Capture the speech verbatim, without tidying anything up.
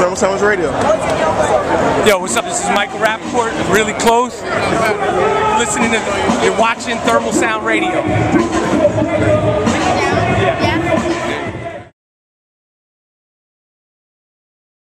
Thermal Soundwaves Radio. Yo, what's up? This is Michael Rapaport, really close. Listening to, you're watching Thermal Sound Radio.